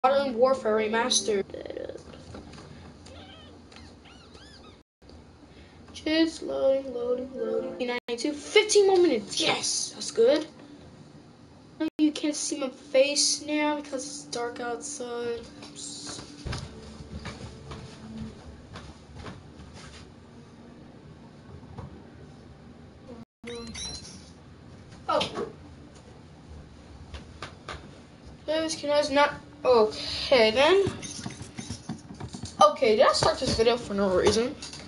Modern Warfare Remastered. Just loading. 92, 15 more minutes. Yes, that's good. You can't see my face now because it's dark outside. Oh. Can I not? Okay then. Okay, did I start this video for no reason?